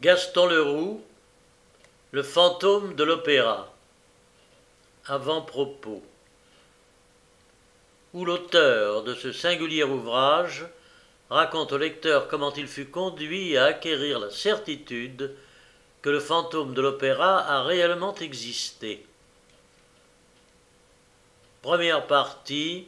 Gaston Leroux, le fantôme de l'opéra. Avant-propos. Où l'auteur de ce singulier ouvrage raconte au lecteur comment il fut conduit à acquérir la certitude que le fantôme de l'opéra a réellement existé. Première partie.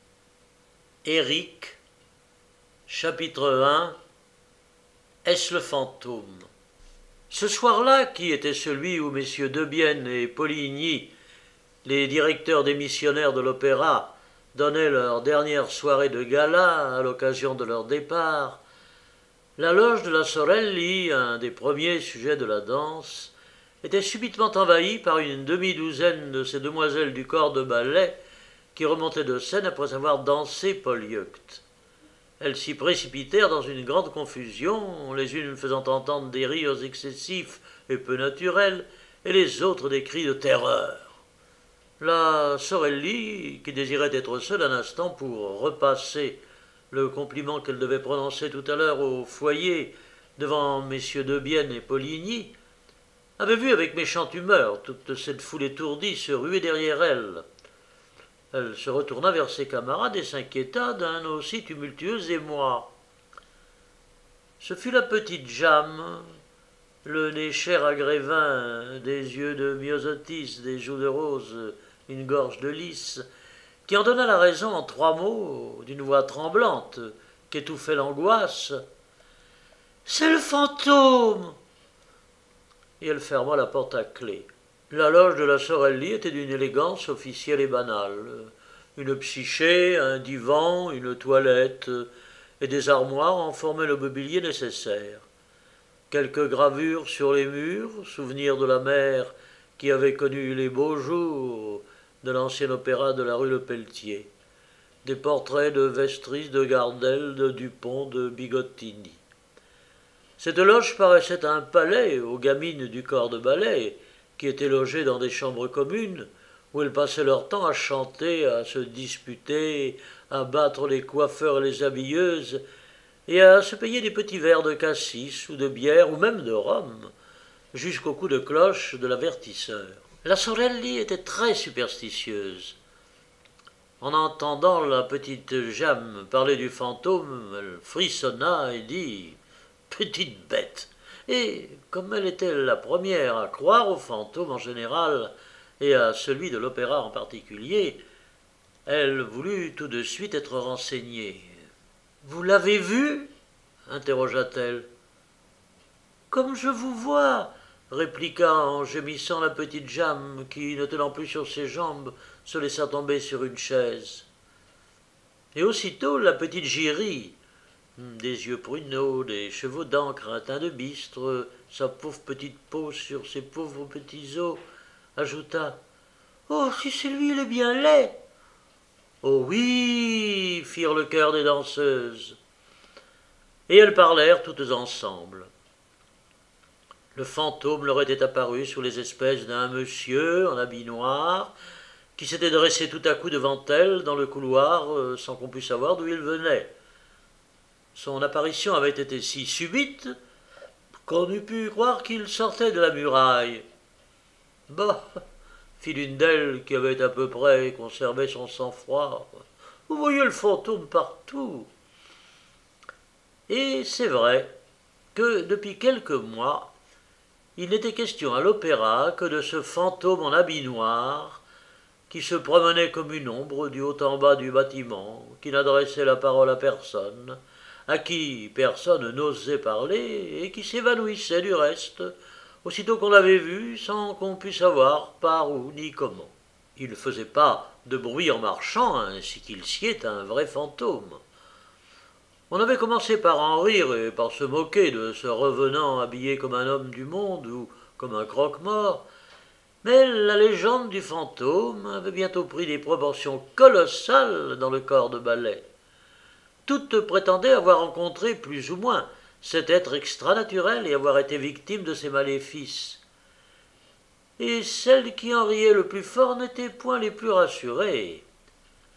Éric. Chapitre 1. Est-ce le fantôme? Ce soir-là, qui était celui où messieurs Debienne et Poligny, les directeurs démissionnaires de l'opéra, donnaient leur dernière soirée de gala à l'occasion de leur départ, la loge de la Sorelli, un des premiers sujets de la danse, était subitement envahie par une demi-douzaine de ces demoiselles du corps de ballet qui remontaient de scène après avoir dansé Polyeucte. Elles s'y précipitèrent dans une grande confusion, les unes faisant entendre des rires excessifs et peu naturels, et les autres des cris de terreur. La Sorelli, qui désirait être seule un instant pour repasser le compliment qu'elle devait prononcer tout à l'heure au foyer devant messieurs Debienne et Poligny, avait vu avec méchante humeur toute cette foule étourdie se ruer derrière elle. Elle se retourna vers ses camarades et s'inquiéta d'un aussi tumultueux émoi. Ce fut la petite Jam, le nez cher à Grévin, des yeux de myosotis, des joues de rose, une gorge de lys, qui en donna la raison en 3 mots, d'une voix tremblante, qu'étouffait l'angoisse. « C'est le fantôme !» Et elle ferma la porte à clé. La loge de la Sorelli était d'une élégance officielle et banale. Une psyché, un divan, une toilette et des armoires en formaient le mobilier nécessaire. Quelques gravures sur les murs, souvenirs de la mère qui avait connu les beaux jours de l'ancien opéra de la rue Le Pelletier. Des portraits de Vestris, de Gardel, de Dupont, de Bigottini. Cette loge paraissait un palais aux gamines du corps de ballet, qui étaient logées dans des chambres communes, où elles passaient leur temps à chanter, à se disputer, à battre les coiffeurs et les habilleuses, et à se payer des petits verres de cassis ou de bière ou même de rhum, jusqu'au coup de cloche de l'avertisseur. La Sorelli était très superstitieuse. En entendant la petite Jam parler du fantôme, elle frissonna et dit « Petite bête !» Et, comme elle était la première à croire aux fantômes en général et à celui de l'opéra en particulier, elle voulut tout de suite être renseignée. « Vous l'avez vu ?» interrogea-t-elle. « Comme je vous vois !» répliqua en gémissant la petite Jam, qui, ne tenant plus sur ses jambes, se laissa tomber sur une chaise. Et aussitôt la petite Giry, des yeux pruneaux, des cheveux d'encre, un teint de bistre, sa pauvre petite peau sur ses pauvres petits os, ajouta « Oh, si c'est lui, il est bien laid !»« Oh oui !» firent le chœur des danseuses. Et elles parlèrent toutes ensemble. Le fantôme leur était apparu sous les espèces d'un monsieur en habit noir, qui s'était dressé tout à coup devant elles dans le couloir, sans qu'on pût savoir d'où il venait. Son apparition avait été si subite qu'on eût pu croire qu'il sortait de la muraille. « Bah !» fit l'une d'elles qui avait à peu près conservé son sang-froid. « Vous voyez le fantôme partout !» Et c'est vrai que depuis quelques mois, il n'était question à l'opéra que de ce fantôme en habit noir qui se promenait comme une ombre du haut en bas du bâtiment, qui n'adressait la parole à personne, à qui personne n'osait parler, et qui s'évanouissait du reste, aussitôt qu'on l'avait vu, sans qu'on pût savoir par où ni comment. Il ne faisait pas de bruit en marchant, ainsi qu'il sied à un vrai fantôme. On avait commencé par en rire et par se moquer de ce revenant habillé comme un homme du monde ou comme un croque-mort, mais la légende du fantôme avait bientôt pris des proportions colossales dans le corps de ballet. Toutes prétendaient avoir rencontré plus ou moins cet être extranaturel et avoir été victimes de ses maléfices. Et celles qui en riaient le plus fort n'étaient point les plus rassurées.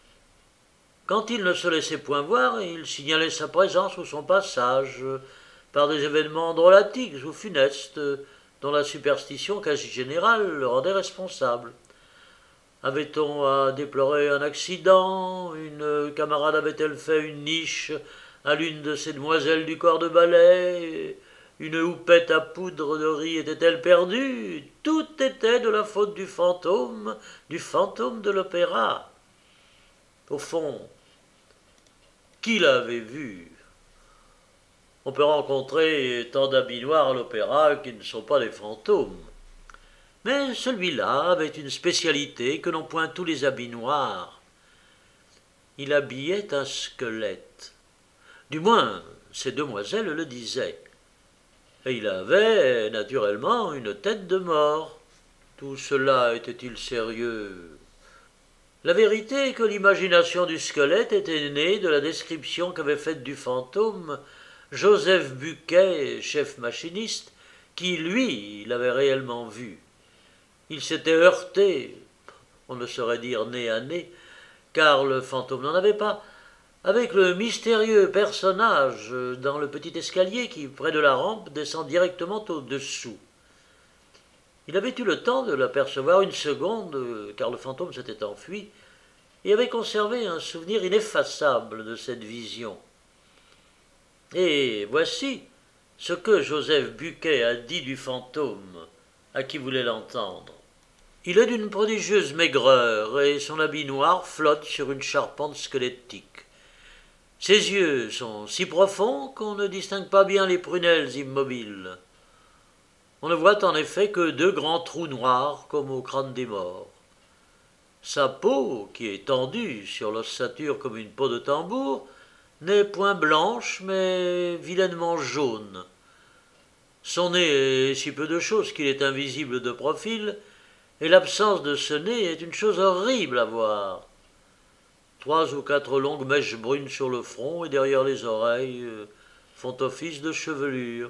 Quand il ne se laissait point voir, il signalait sa présence ou son passage, par des événements drôlatiques ou funestes, dont la superstition quasi générale le rendait responsable. Avait-on à déplorer un accident? Une camarade avait-elle fait une niche à l'une de ces demoiselles du corps de ballet? Une houppette à poudre de riz était-elle perdue? Tout était de la faute du fantôme de l'opéra. Au fond, qui l'avait vu? On peut rencontrer tant d'habits noirs à l'opéra qui ne sont pas des fantômes. Mais celui-là avait une spécialité que n'ont point tous les habits noirs. Il habillait un squelette. Du moins, ces demoiselles le disaient. Et il avait, naturellement, une tête de mort. Tout cela était-il sérieux? La vérité est que l'imagination du squelette était née de la description qu'avait faite du fantôme Joseph Buquet, chef machiniste, qui, lui, l'avait réellement vu. Il s'était heurté, on ne saurait dire nez à nez, car le fantôme n'en avait pas, avec le mystérieux personnage dans le petit escalier qui, près de la rampe, descend directement au-dessous. Il avait eu le temps de l'apercevoir une seconde, car le fantôme s'était enfui, et avait conservé un souvenir ineffaçable de cette vision. Et voici ce que Joseph Buquet a dit du fantôme, à qui voulait l'entendre. Il est d'une prodigieuse maigreur, et son habit noir flotte sur une charpente squelettique. Ses yeux sont si profonds qu'on ne distingue pas bien les prunelles immobiles. On ne voit en effet que deux grands trous noirs comme au crâne des morts. Sa peau, qui est tendue sur l'ossature comme une peau de tambour, n'est point blanche mais vilainement jaune. Son nez est si peu de chose qu'il est invisible de profil, et l'absence de ce nez est une chose horrible à voir. 3 ou 4 longues mèches brunes sur le front et derrière les oreilles font office de chevelure.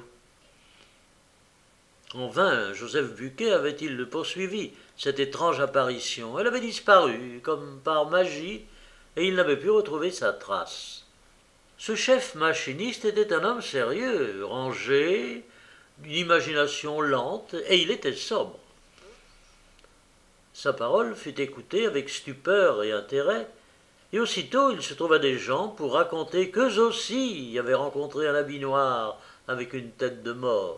En vain, Joseph Buquet avait-il poursuivi cette étrange apparition. Elle avait disparu, comme par magie, et il n'avait pu retrouver sa trace. Ce chef machiniste était un homme sérieux, rangé, d'une imagination lente, et il était sobre. Sa parole fut écoutée avec stupeur et intérêt, et aussitôt il se trouva des gens pour raconter qu'eux aussi avaient rencontré un habit noir avec une tête de mort.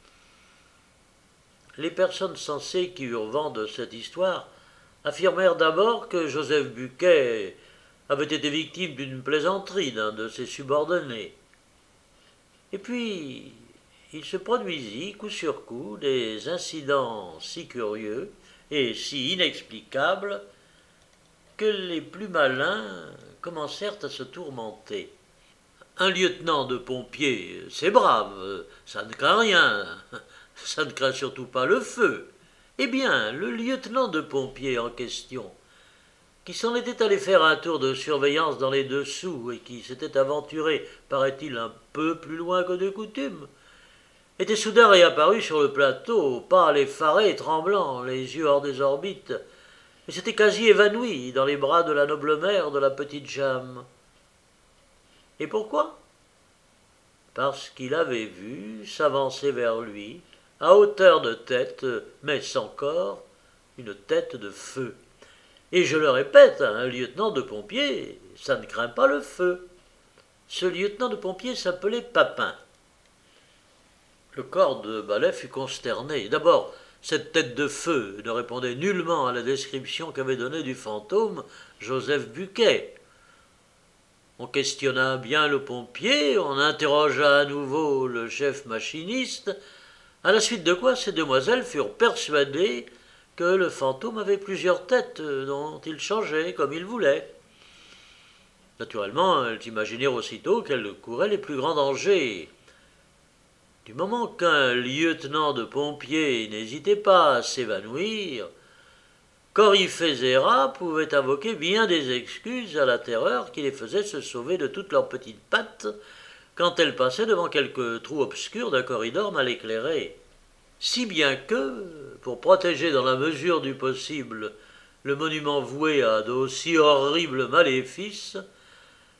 Les personnes sensées qui eurent vent de cette histoire affirmèrent d'abord que Joseph Buquet avait été victime d'une plaisanterie d'un de ses subordonnés. Et puis, il se produisit coup sur coup des incidents si curieux et si inexplicables que les plus malins commencèrent à se tourmenter. Un lieutenant de pompiers, c'est brave, ça ne craint rien, ça ne craint surtout pas le feu. Eh bien, le lieutenant de pompiers en question, qui s'en était allé faire un tour de surveillance dans les dessous et qui s'était aventuré, paraît-il, un peu plus loin que de coutume, était soudain réapparu sur le plateau, pâle, effaré, tremblant, les yeux hors des orbites, et s'était quasi évanoui dans les bras de la noble mère de la petite Jeanne. Et pourquoi? Parce qu'il avait vu s'avancer vers lui, à hauteur de tête, mais sans corps, une tête de feu. Et je le répète, un lieutenant de pompiers, ça ne craint pas le feu. Ce lieutenant de pompiers s'appelait Papin. Le corps de ballet fut consterné. D'abord, cette tête de feu ne répondait nullement à la description qu'avait donnée du fantôme Joseph Buquet. On questionna bien le pompier, on interrogea à nouveau le chef machiniste, à la suite de quoi ces demoiselles furent persuadées que le fantôme avait plusieurs têtes dont il changeait comme il voulait. Naturellement, elles imaginèrent aussitôt qu'elles couraient les plus grands dangers. Du moment qu'un lieutenant de pompiers n'hésitait pas à s'évanouir, Coryphésera pouvait invoquer bien des excuses à la terreur qui les faisait se sauver de toutes leurs petites pattes quand elles passaient devant quelque trou obscur d'un corridor mal éclairé. Si bien que, pour protéger dans la mesure du possible le monument voué à d'aussi horribles maléfices,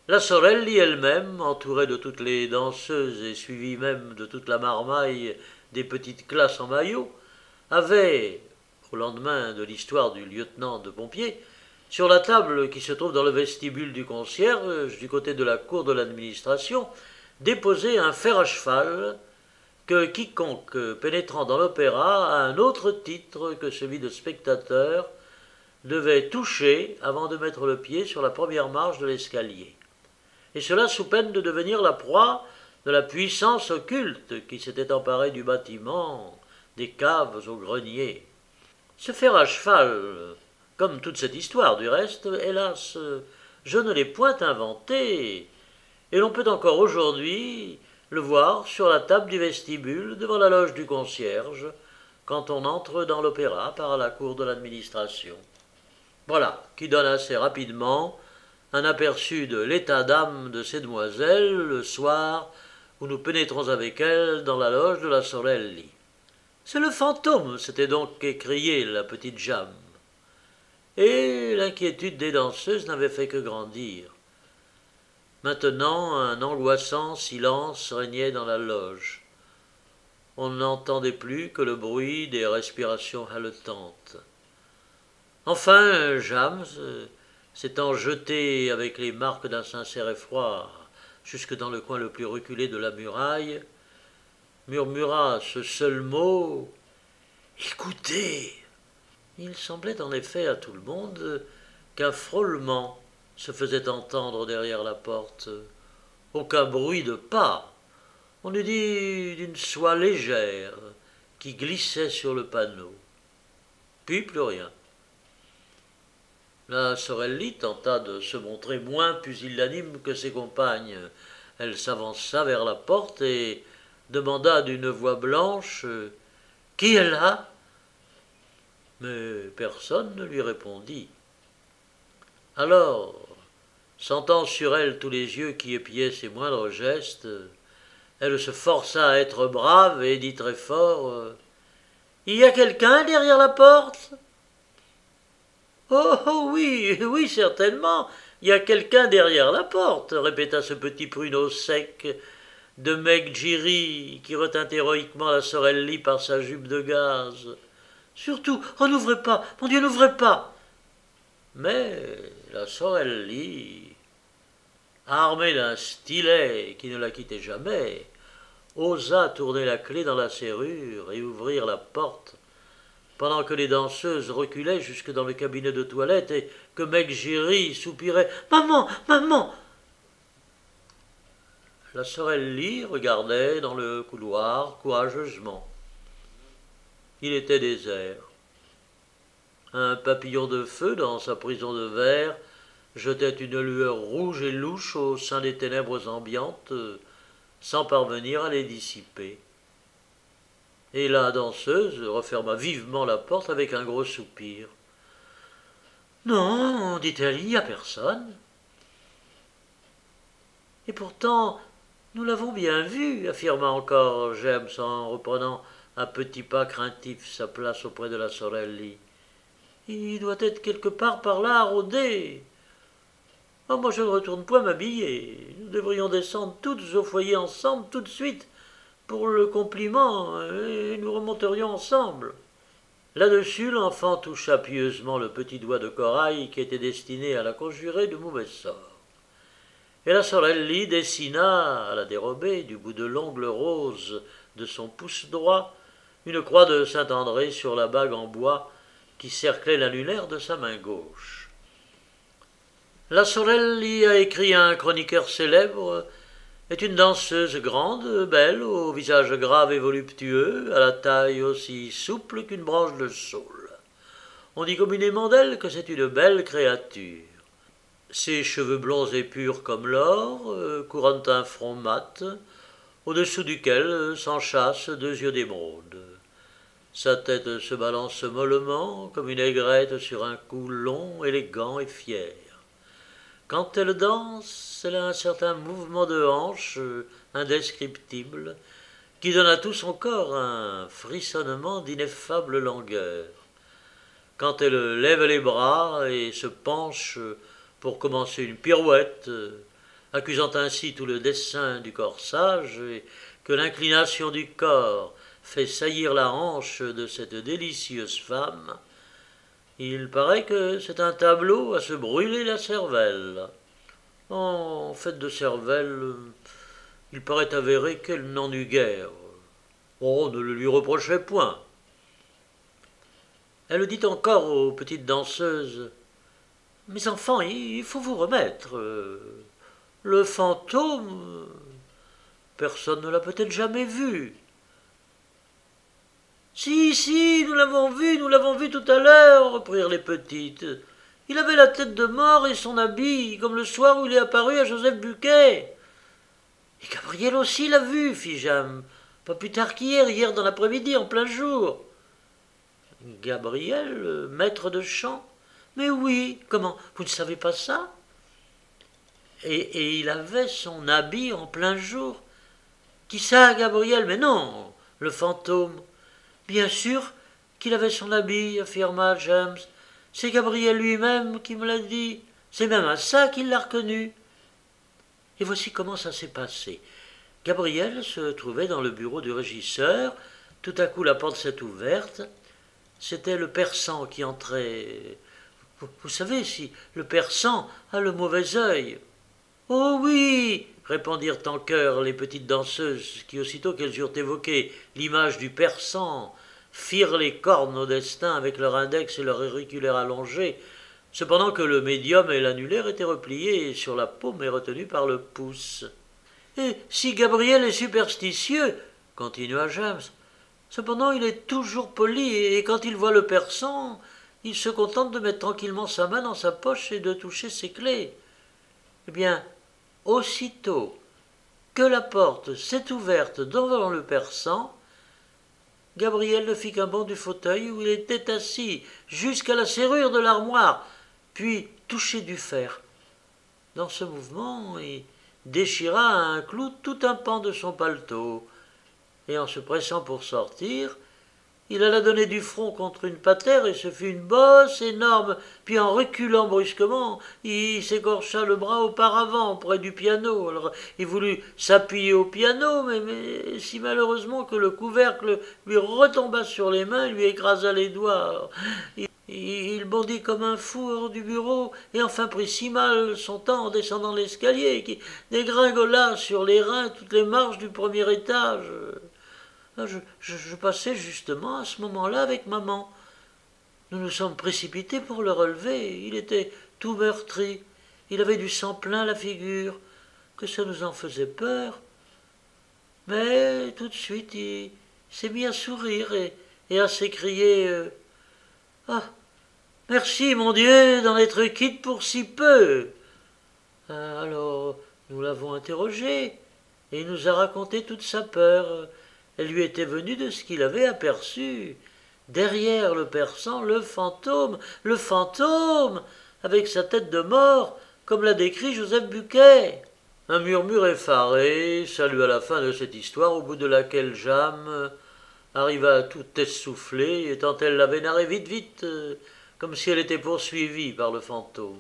La Sorelli elle-même, entourée de toutes les danseuses et suivie même de toute la marmaille des petites classes en maillot, avait, au lendemain de l'histoire du lieutenant de pompiers, sur la table qui se trouve dans le vestibule du concierge, du côté de la cour de l'administration, déposé un fer à cheval que quiconque pénétrant dans l'opéra à un autre titre que celui de spectateur devait toucher avant de mettre le pied sur la première marche de l'escalier. Et cela sous peine de devenir la proie de la puissance occulte qui s'était emparée du bâtiment, des caves au grenier. Ce fer à cheval, comme toute cette histoire du reste, hélas, je ne l'ai point inventé, et l'on peut encore aujourd'hui le voir sur la table du vestibule devant la loge du concierge, quand on entre dans l'opéra par la cour de l'administration. Voilà, qui donne assez rapidement un aperçu de l'état d'âme de ces demoiselles le soir où nous pénétrons avec elles dans la loge de la Sorelli. C'est le fantôme, s'était donc écriée la petite Jam. Et l'inquiétude des danseuses n'avait fait que grandir. Maintenant, un angoissant silence régnait dans la loge. On n'entendait plus que le bruit des respirations haletantes. Enfin, James, s'étant jeté avec les marques d'un sincère effroi jusque dans le coin le plus reculé de la muraille, murmura ce seul mot « Écoutez !» Il semblait en effet à tout le monde qu'un frôlement se faisait entendre derrière la porte. Aucun bruit de pas. On eût dit d'une soie légère qui glissait sur le panneau. Puis plus rien. La Sorelli tenta de se montrer moins pusillanime que ses compagnes. Elle s'avança vers la porte et demanda d'une voix blanche « Qui est là ?» Mais personne ne lui répondit. Alors, sentant sur elle tous les yeux qui épiaient ses moindres gestes, elle se força à être brave et dit très fort « Il y a quelqu'un derrière la porte ?»« Oh oui, oui, certainement, il y a quelqu'un derrière la porte, répéta ce petit pruneau sec de Meg Giry qui retint héroïquement la Sorelli par sa jupe de gaz. Surtout, oh n'ouvrez pas, mon Dieu, n'ouvrez pas. Mais la Sorelli, armée d'un stylet qui ne la quittait jamais, osa tourner la clé dans la serrure et ouvrir la porte, pendant que les danseuses reculaient jusque dans le cabinet de toilette et que Meg Giry soupirait « Maman, maman !» La Sorelli regardait dans le couloir courageusement. Il était désert. Un papillon de feu dans sa prison de verre jetait une lueur rouge et louche au sein des ténèbres ambiantes, sans parvenir à les dissiper. Et la danseuse referma vivement la porte avec un gros soupir. « Non, dit-elle, il n'y a personne. » « Et pourtant, nous l'avons bien vu, affirma encore James en reprenant à petits pas craintifs sa place auprès de la Sorelli. Il doit être quelque part par là, rôdé. Oh, moi je ne retourne point m'habiller. Nous devrions descendre toutes au foyer ensemble tout de suite pour le compliment, et nous remonterions ensemble. Là-dessus, l'enfant toucha pieusement le petit doigt de corail qui était destiné à la conjurer de mauvais sort. Et la Sorelli dessina, à la dérobée, du bout de l'ongle rose de son pouce droit, une croix de Saint-André sur la bague en bois qui cerclait l'annulaire de sa main gauche. La Sorelli a écrit un chroniqueur célèbre, est une danseuse grande, belle, au visage grave et voluptueux, à la taille aussi souple qu'une branche de saule. On dit communément d'elle que c'est une belle créature. Ses cheveux blonds et purs comme l'or couronnent un front mat, au-dessous duquel s'enchâssent deux yeux d'émeraude. Sa tête se balance mollement comme une aigrette sur un cou long, élégant et fier. Quand elle danse, elle a un certain mouvement de hanche indescriptible qui donne à tout son corps un frissonnement d'ineffable langueur. Quand elle lève les bras et se penche pour commencer une pirouette, accusant ainsi tout le dessein du corsage, et que l'inclination du corps fait saillir la hanche de cette délicieuse femme, il paraît que c'est un tableau à se brûler la cervelle. En fait de cervelle, il paraît avéré qu'elle n'en eut guère. On ne le lui reprochait point. Elle dit encore aux petites danseuses: « Mes enfants, il faut vous remettre. Le fantôme, personne ne l'a peut-être jamais vu. » « Si, nous l'avons vu tout à l'heure, » reprirent les petites. « Il avait la tête de mort et son habit, comme le soir où il est apparu à Joseph Buquet. »« Et Gabriel aussi l'a vu, » fit Jam. « Pas plus tard hier dans l'après-midi, en plein jour. »« Gabriel, maître de chant? Mais oui, comment, vous ne savez pas ça? Et il avait son habit en plein jour. Qui ça, Gabriel? Mais non, le fantôme. Bien sûr qu'il avait son habit, affirma James. C'est Gabriel lui-même qui me l'a dit. C'est même à ça qu'il l'a reconnu. Et voici comment ça s'est passé. Gabriel se trouvait dans le bureau du régisseur. Tout à coup, la porte s'est ouverte. C'était le persan qui entrait. Vous savez, si le persan a le mauvais œil. « Oh oui !» répondirent en chœur les petites danseuses qui, aussitôt qu'elles eurent évoqué l'image du persan, firent les cornes au destin avec leur index et leur auriculaire allongé, cependant que le médium et l'annulaire étaient repliés sur la paume et retenus par le pouce. « Et si Gabriel est superstitieux, » continua James, « cependant il est toujours poli, et quand il voit le persan, il se contente de mettre tranquillement sa main dans sa poche et de toucher ses clés. Eh bien, aussitôt que la porte s'est ouverte devant le persan, Gabriel ne fit qu'un bond du fauteuil où il était assis jusqu'à la serrure de l'armoire, puis toucher du fer. Dans ce mouvement, il déchira à un clou tout un pan de son paletot, et en se pressant pour sortir, il alla donner du front contre une patère et se fit une bosse énorme, puis en reculant brusquement, il s'écorcha le bras auparavant près du piano. Alors il voulut s'appuyer au piano, mais si malheureusement que le couvercle lui retomba sur les mains et lui écrasa les doigts. Il bondit comme un fou hors du bureau et enfin prit si mal son temps en descendant l'escalier qu'il dégringola sur les reins toutes les marches du premier étage. Je passais justement à ce moment-là avec maman. Nous nous sommes précipités pour le relever. Il était tout meurtri. Il avait du sang plein la figure, que ça nous en faisait peur. Mais tout de suite, il s'est mis à sourire et à s'écrier « Ah, merci, mon Dieu, d'en être quitte pour si peu !» Alors, nous l'avons interrogé, et il nous a raconté toute sa peur. Elle lui était venue de ce qu'il avait aperçu. Derrière le persan, le fantôme, avec sa tête de mort, comme l'a décrit Joseph Buquet. Un murmure effaré salua la fin de cette histoire, au bout de laquelle Jam arriva tout essoufflée, et tant elle l'avait narré vite, comme si elle était poursuivie par le fantôme.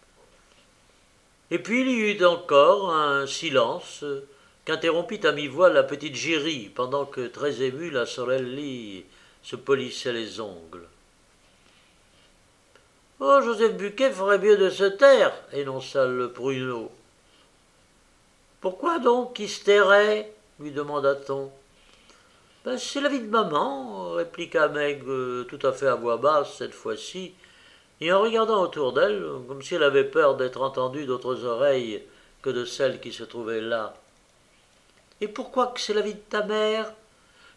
Et puis il y eut encore un silence qu'interrompit à mi-voix la petite Giry, pendant que, très émue, la Sorelli se polissait les ongles. « Oh, Joseph Buquet ferait mieux de se taire, » énonça le pruneau. « Pourquoi donc qu'il se tairait » lui demanda-t-on. « C'est la vie de maman, » répliqua Meg, tout à fait à voix basse cette fois-ci, et en regardant autour d'elle, comme si elle avait peur d'être entendue d'autres oreilles que de celles qui se trouvaient là. « Et pourquoi que c'est la vie de ta mère ?»« Chut !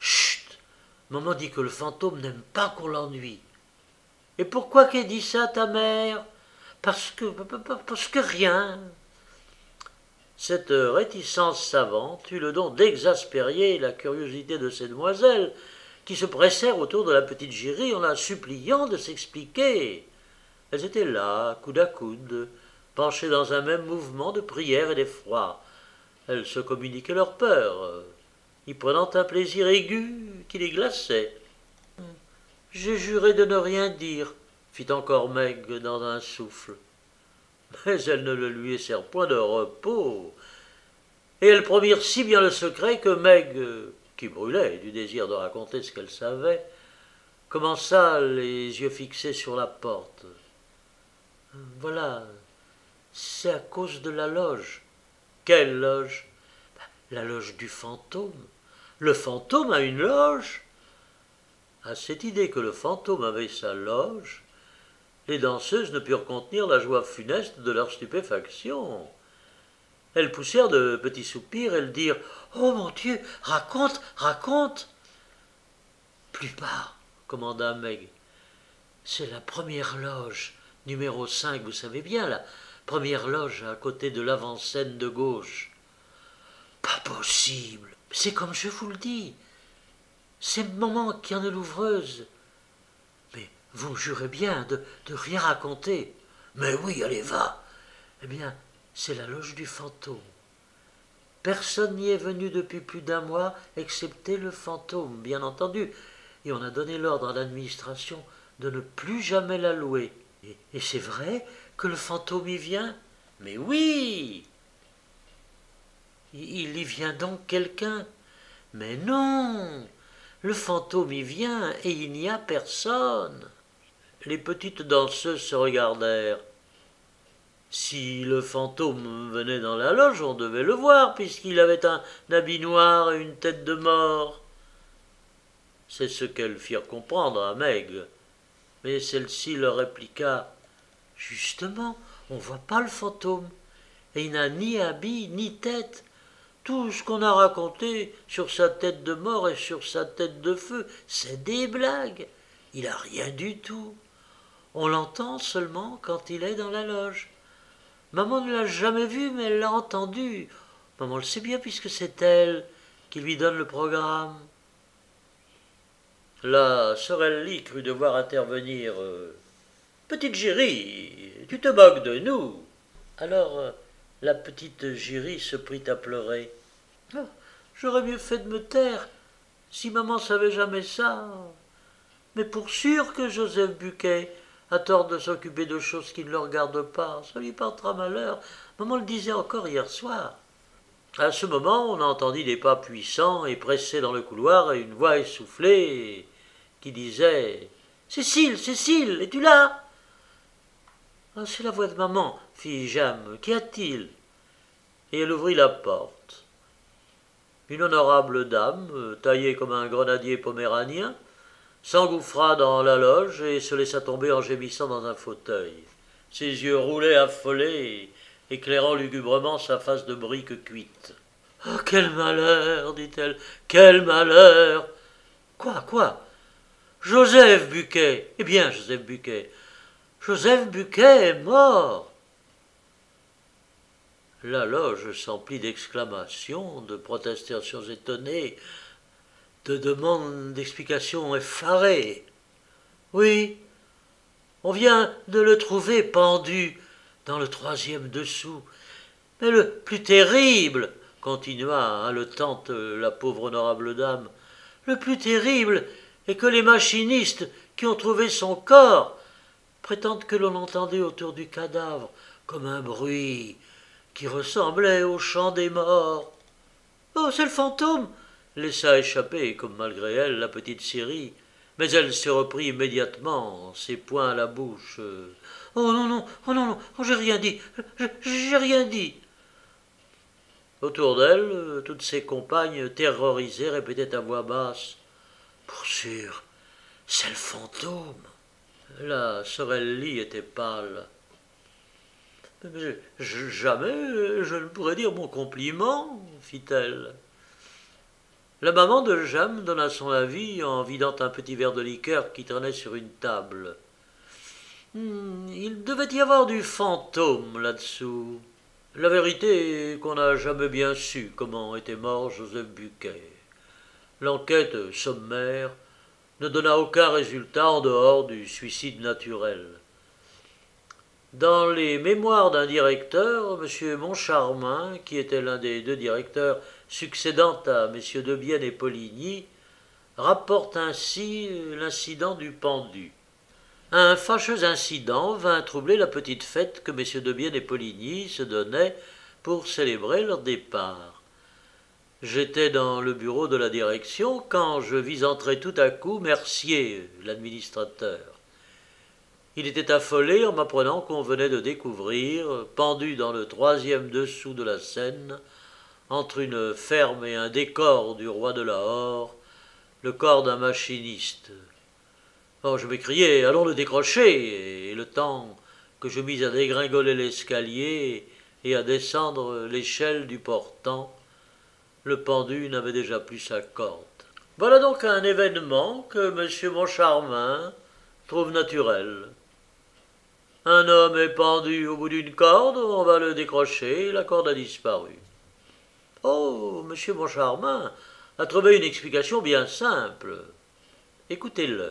Maman dit que le fantôme n'aime pas qu'on l'ennuie. »« Et pourquoi qu'elle dit ça, ta mère ?»« Parce que rien. » Cette réticence savante eut le don d'exaspérer la curiosité de ces demoiselles, qui se pressèrent autour de la petite Giry en la suppliant de s'expliquer. Elles étaient là, coude à coude, penchées dans un même mouvement de prière et d'effroi. Elles se communiquaient leur peur, y prenant un plaisir aigu qui les glaçait. « J'ai juré de ne rien dire, » fit encore Meg dans un souffle. mais elles ne le lui laissèrent point de repos, et elles promirent si bien le secret que Meg, qui brûlait du désir de raconter ce qu'elle savait, commença les yeux fixés sur la porte. Voilà, c'est à cause de la loge. Quelle loge? La loge du fantôme. Le fantôme a une loge? À cette idée que le fantôme avait sa loge, les danseuses ne purent contenir la joie funeste de leur stupéfaction. Elles poussèrent de petits soupirs, elles dirent « Oh mon Dieu, raconte, raconte !» Plus bas, commanda Meg. C'est la première loge, numéro 5, vous savez bien, la première loge à côté de l'avant-scène de gauche. Pas possible, c'est comme je vous le dis. C'est maman qui en est l'ouvreuse. Mais vous me jurez bien de rien raconter. Mais oui, allez, va. Eh bien, c'est la loge du fantôme. Personne n'y est venu depuis plus d'un mois, excepté le fantôme, bien entendu. Et on a donné l'ordre à l'administration de ne plus jamais la louer. Et c'est vrai que le fantôme y vient? Mais oui! Il y vient donc quelqu'un? Mais non! Le fantôme y vient et il n'y a personne. Les petites danseuses se regardèrent. Si le fantôme venait dans la loge, on devait le voir, puisqu'il avait un habit noir et une tête de mort. C'est ce qu'elles firent comprendre à Meg. Mais celle-ci leur répliqua « Justement, on ne voit pas le fantôme, et il n'a ni habit ni tête. Tout ce qu'on a raconté sur sa tête de mort et sur sa tête de feu, c'est des blagues. Il n'a rien du tout. On l'entend seulement quand il est dans la loge. Maman ne l'a jamais vu, mais elle l'a entendu. Maman le sait bien puisque c'est elle qui lui donne le programme. » La Sorelli crut devoir intervenir. « Petite Giry, tu te moques de nous ?» Alors la petite Giry se prit à pleurer. Oh, « J'aurais mieux fait de me taire si maman savait jamais ça. Mais pour sûr que Joseph Buquet a tort de s'occuper de choses qui ne le regardent pas. Ça lui portera malheur. Maman le disait encore hier soir. » À ce moment, on entendit des pas puissants et pressés dans le couloir et une voix essoufflée qui disait « Cécile, Cécile, es-tu là ?»« Ah, c'est la voix de maman, fit Jeanne. Qu'y a-t-il » Et elle ouvrit la porte. Une honorable dame, taillée comme un grenadier poméranien, s'engouffra dans la loge et se laissa tomber en gémissant dans un fauteuil. Ses yeux roulaient affolés, éclairant lugubrement sa face de brique cuite. « Oh, quel malheur !» dit-elle. « Quel malheur !»« Quoi ?»« Joseph Buquet !»« Eh bien, Joseph Buquet. Joseph Buquet est mort !» La loge s'emplit d'exclamations, de protestations étonnées, de demandes d'explications effarées. « Oui, on vient de le trouver pendu dans le 3e dessous. Mais le plus terrible, continua haletante la pauvre honorable dame, le plus terrible est que les machinistes qui ont trouvé son corps prétendent que l'on entendait autour du cadavre comme un bruit qui ressemblait au chant des morts. « Oh, c'est le fantôme !» laissa échapper, comme malgré elle, la petite Syrie, mais elle se reprit immédiatement, ses poings à la bouche. « Oh non, non, oh non, non, oh, j'ai rien dit, j'ai rien dit !» Autour d'elle, toutes ses compagnes, terrorisées, répétaient à voix basse « Pour sûr, c'est le fantôme !» La Sorelli était pâle. « Jamais je ne pourrais dire mon compliment, » fit-elle. La maman de Jeanne donna son avis en vidant un petit verre de liqueur qui traînait sur une table. Il devait y avoir du fantôme là-dessous. La vérité est qu'on n'a jamais bien su comment était mort Joseph Buquet. L'enquête sommaire ne donna aucun résultat en dehors du suicide naturel. Dans les mémoires d'un directeur, M. Moncharmin, qui était l'un des 2 directeurs succédant à M. Debienne et Poligny, rapporte ainsi l'incident du pendu. un fâcheux incident vint troubler la petite fête que messieurs Debienne et Poligny se donnaient pour célébrer leur départ. J'étais dans le bureau de la direction quand je vis entrer tout à coup Mercier, l'administrateur. Il était affolé en m'apprenant qu'on venait de découvrir, pendu dans le 3e dessous de la Seine, entre une ferme et un décor du roi de Lahore, le corps d'un machiniste. Oh, je m'écriai, allons le décrocher, et le temps que je mis à dégringoler l'escalier et à descendre l'échelle du portant, le pendu n'avait déjà plus sa corde. Voilà donc un événement que M. Moncharmin trouve naturel. Un homme est pendu au bout d'une corde, on va le décrocher, la corde a disparu. Oh, M. Moncharmin a trouvé une explication bien simple. Écoutez-le.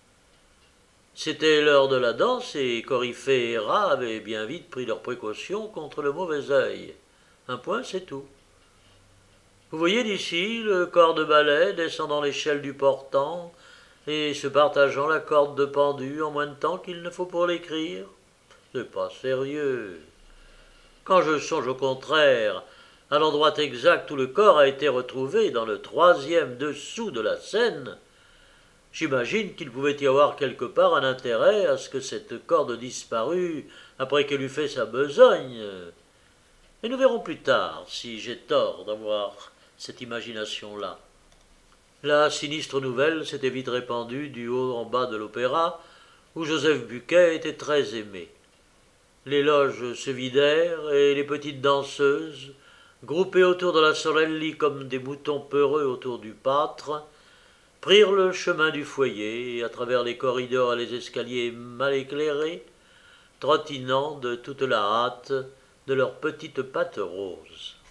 C'était l'heure de la danse et Coryphée et Héra avaient bien vite pris leurs précautions contre le mauvais œil. Un point, c'est tout. Vous voyez d'ici le corps de ballet descendant l'échelle du portant et se partageant la corde de pendu en moins de temps qu'il ne faut pour l'écrire. C'est pas sérieux. Quand je songe au contraire à l'endroit exact où le corps a été retrouvé dans le 3e dessous de la Seine, j'imagine qu'il pouvait y avoir quelque part un intérêt à ce que cette corde disparût après qu'elle eût fait sa besogne. Et nous verrons plus tard si j'ai tort d'avoir cette imagination-là. La sinistre nouvelle s'était vite répandue du haut en bas de l'opéra, où Joseph Buquet était très aimé. Les loges se vidèrent et les petites danseuses, groupées autour de la Sorelli comme des moutons peureux autour du pâtre, prirent le chemin du foyer et à travers les corridors et les escaliers mal éclairés, trottinant de toute la hâte de leurs petites pattes roses.